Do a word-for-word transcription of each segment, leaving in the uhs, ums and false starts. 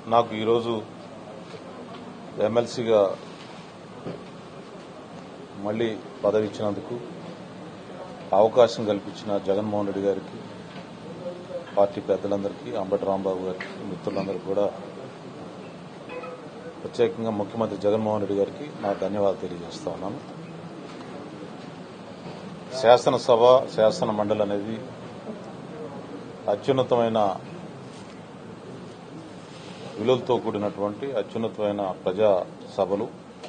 నాకు ఈరోజు ఎమ్మెల్సీగా మళ్లీ పదవి ఇచ్చినందుకు అవకాశం కల్పించిన జగన్మోహన్ రెడ్డి గారికి, పార్టీ పెద్దలందరికీ, అంబటి రాంబాబు గారికి, మిత్రులందరికీ కూడా ప్రత్యేకంగా ముఖ్యమంత్రి జగన్మోహన్ రెడ్డి గారికి నా ధన్యవాదాలు తెలియజేస్తా ఉన్నాను. శాసనసభ, శాసన మండలి అనేది అత్యున్నతమైన విలువలతో కూడినటువంటి అత్యున్నతమైన ప్రజా సభలు.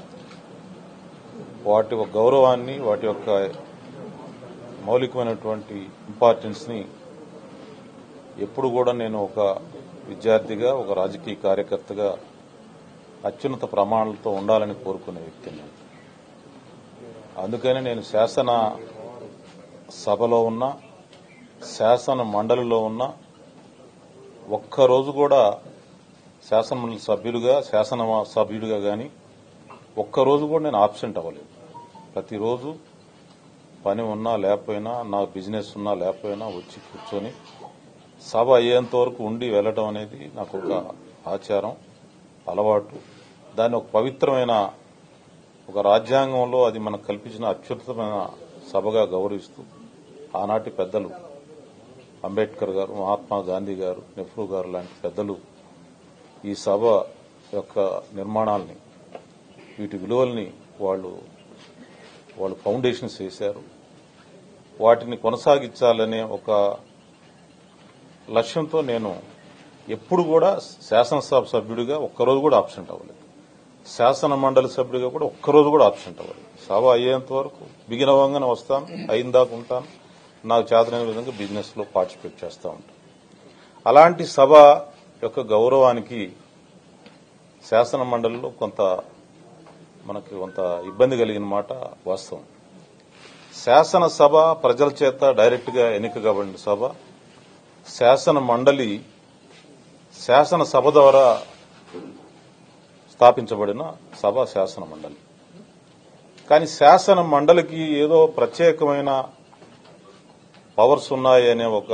వాటి యొక్క గౌరవాన్ని, వాటి యొక్క మౌలికమైనటువంటి ఇంపార్టెన్స్ ని ఎప్పుడు కూడా నేను ఒక విద్యార్థిగా, ఒక రాజకీయ కార్యకర్తగా అత్యున్నత ప్రమాణాలతో ఉండాలని కోరుకునే వ్యక్తిని. అందుకని నేను శాసన సభలో ఉన్న, శాసన మండలిలో ఉన్న ఒక్కరోజు కూడా శాసనమండలి సభ్యులుగా, శాసన సభ్యుడిగా గాని ఒక్కరోజు కూడా నేను ఆబ్సెంట్ అవ్వలేదు. ప్రతిరోజు పని ఉన్నా లేకపోయినా, నా బిజినెస్ ఉన్నా లేకపోయినా వచ్చి కూర్చొని సభ అయ్యేంత వరకు ఉండి వెళ్లడం అనేది నాకు ఒక ఆచారం, అలవాటు. దాన్ని ఒక పవిత్రమైన, ఒక రాజ్యాంగంలో అది మనకు కల్పించిన అత్యున్నతమైన సభగా గౌరవిస్తూ ఆనాటి పెద్దలు అంబేద్కర్ గారు, మహాత్మా గాంధీ గారు, నెహ్రూ గారు లాంటి పెద్దలు ఈ సభ యొక్క నిర్మాణాలని, వీటి విలువల్ని వాళ్ళు వాళ్ళు ఫౌండేషన్స్ వేశారు. వాటిని కొనసాగించాలనే ఒక లక్ష్యంతో నేను ఎప్పుడు కూడా శాసనసభ సభ్యుడిగా ఒక్కరోజు కూడా ఆబ్సెంట్ అవ్వలేదు. శాసన మండలి సభ్యుడిగా కూడా ఒక్కరోజు కూడా ఆబ్సెంట్ అవ్వలేదు. సభ అయ్యేంత వరకు బిగిన అవ్వగానే వస్తాను, అయిన దాకా ఉంటాను. నాకు చేతనైన విధంగా బిజినెస్ లో పార్టిసిపేట్ చేస్తూ ఉంటాను. అలాంటి సభ యొక్క గౌరవానికి శాసన మండలిలో కొంత మనకి కొంత ఇబ్బంది కలిగిన మాట వాస్తవం. శాసనసభ ప్రజల చేత డైరెక్ట్ గా ఎన్నిక కాబడిన సభ. శాసన మండలి శాసనసభ ద్వారా స్థాపించబడిన సభ శాసన మండలి. కానీ శాసన మండలికి ఏదో ప్రత్యేకమైన పవర్స్ ఉన్నాయి అనే ఒక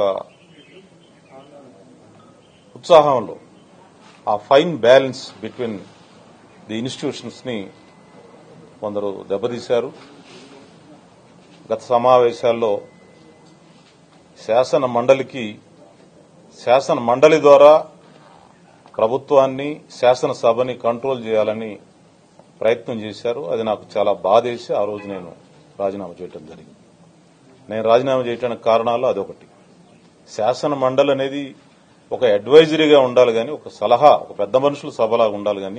ఉత్సాహంలో ఆ fine balance between the institutions ని కొందరు దెబ్బతీశారు. గత సమావేశాల్లో శాసన మండలికి శాసన మండలి ద్వారా ప్రభుత్వాన్ని, శాసనసభని కంట్రోల్ చేయాలని ప్రయత్నం చేశారు. అది నాకు చాలా బాధేసి ఆ రోజు నేను రాజీనామా చేయడం జరిగింది. నేను రాజీనామా చేయడానికి కారణాలు అదొకటి. శాసన మండలి అనేది ఒక అడ్వైజరీగా ఉండాలి గాని, ఒక సలహా, ఒక పెద్ద మనుషుల సభలాగా ఉండాలి గాని,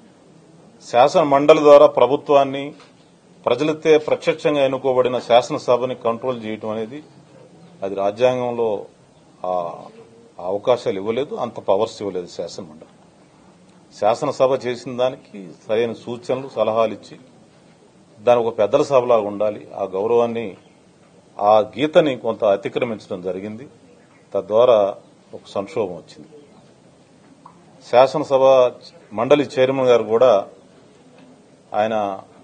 శాసన మండలి ద్వారా ప్రభుత్వాన్ని, ప్రజలతో ప్రత్యక్షంగా ఎన్నుకోబడిన శాసనసభని కంట్రోల్ చేయడం అనేది అది రాజ్యాంగంలో ఆ అవకాశాలు ఇవ్వలేదు, అంత పవర్స్ ఇవ్వలేదు శాసన మండలి. శాసనసభ చేసిన దానికి సరైన సూచనలు, సలహాలు ఇచ్చి దాని ఒక పెద్దల సభలాగా ఉండాలి. ఆ గౌరవాన్ని, ఆ గీతని కొంత అతిక్రమించడం జరిగింది. తద్వారా ఒక సంక్షోభం వచ్చింది. శాసనసభ మండలి చైర్మన్ గారు కూడా ఆయన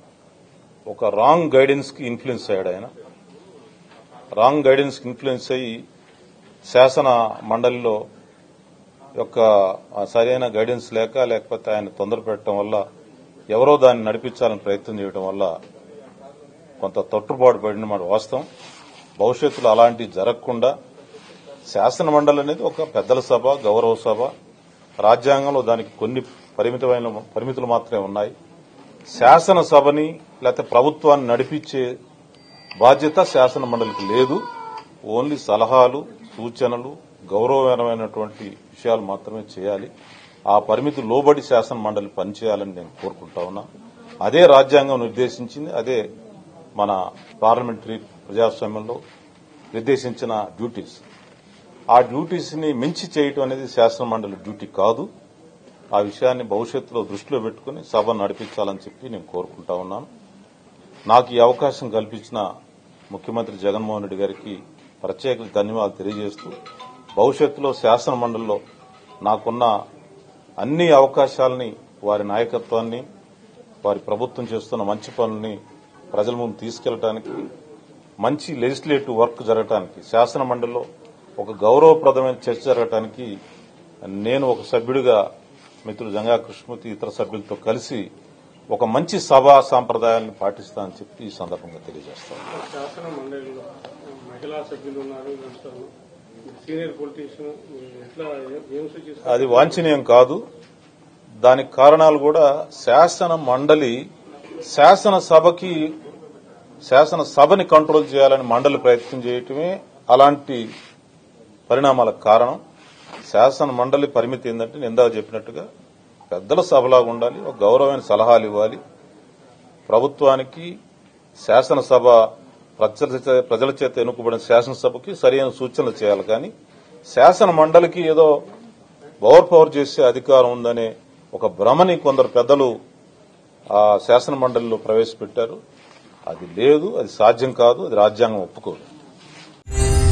ఒక రాంగ్ గైడెన్స్ కి ఇన్ఫ్లుయెన్స్ అయ్యాడు. ఆయన రాంగ్ గైడెన్స్ కి ఇన్ఫ్లుయెన్స్ అయ్యి శాసన మండలిలో యొక్క సరైన గైడెన్స్ లేక, లేకపోతే ఆయన తొందర పెట్టడం వల్ల, ఎవరో దాన్ని నడిపించాలని ప్రయత్నం చేయడం వల్ల కొంత తొట్టుబాటు పడిన మాట వాస్తవం. భవిష్యత్తులో అలాంటివి జరగకుండా శాసన మండలి అనేది ఒక పెద్దల సభ, గౌరవ సభ. రాజ్యాంగంలో దానికి కొన్ని పరిమితమైన పరిమితులు మాత్రమే ఉన్నాయి. శాసనసభని లేకపోతే ప్రభుత్వాన్ని నడిపించే బాధ్యత శాసన మండలికి లేదు. ఓన్లీ సలహాలు, సూచనలు, గౌరవమైనటువంటి విషయాలు మాత్రమే చేయాలి. ఆ పరిమితి లోబడి శాసన మండలి పనిచేయాలని నేను కోరుకుంటా ఉన్నా. అదే రాజ్యాంగం నిర్దేశించింది, అదే మన పార్లమెంటరీ ప్రజాస్వామ్యంలో నిర్దేశించిన డ్యూటీస్. ఆ డ్యూటీస్ ని మించి చేయటం అనేది శాసన మండలి డ్యూటీ కాదు. ఆ విషయాన్ని భవిష్యత్తులో దృష్టిలో పెట్టుకుని సభ నడిపించాలని చెప్పి నేను కోరుకుంటా ఉన్నాను. నాకు ఈ అవకాశం కల్పించిన ముఖ్యమంత్రి జగన్మోహన్ రెడ్డి గారికి ప్రత్యేక ధన్యవాదాలు తెలియజేస్తూ, భవిష్యత్తులో శాసన మండలిలో నాకున్న అన్ని అవకాశాలని, వారి నాయకత్వాన్ని, వారి ప్రభుత్వం చేస్తున్న మంచి పనుల్ని ప్రజల ముందు తీసుకెళ్లడానికి, మంచి లెజిస్లేటివ్ వర్క్ జరగడానికి, శాసన మండలిలో ఒక గౌరవప్రదమైన చర్చ జరగడానికి నేను ఒక సభ్యుడిగా మిత్రుడు జంగా కృష్ణమూర్తి ఇతర సభ్యులతో కలిసి ఒక మంచి సభా సాంప్రదాయాలను పాటిస్తానని చెప్పి ఈ సందర్భంగా తెలియజేస్తాను. శాసన మండలిలో మహిళా సభ్యులు ఉన్నారు, సీనియర్ పొలిటీషియన్, ఎట్లా ఏం సూచిస్తారు? అది వాంఛనీయం కాదు. దానికి కారణాలు కూడా శాసన మండలి శాసనసభకి శాసనసభని కంట్రోల్ చేయాలని మండలి ప్రయత్నం చేయటమే అలాంటి పరిణామాలకు కారణం. శాసన మండలి పరిమితి ఏంటంటే నేను ఇందాక చెప్పినట్టుగా పెద్దల సభలాగా ఉండాలి, ఒక గౌరవమైన సలహాలు ఇవ్వాలి, ప్రభుత్వానికి శాసనసభ ప్రజల చేత ఎన్నుకోబడిన శాసనసభకి సరైన సూచనలు చేయాలి. కానీ శాసన మండలికి ఏదో ఓవర్ పవర్ చేసే అధికారం ఉందనే ఒక భ్రమని కొందరు పెద్దలు ఆ శాసన మండలిలో ప్రవేశపెట్టారు. అది లేదు, అది సాధ్యం కాదు, అది రాజ్యాంగం ఒప్పుకోదు.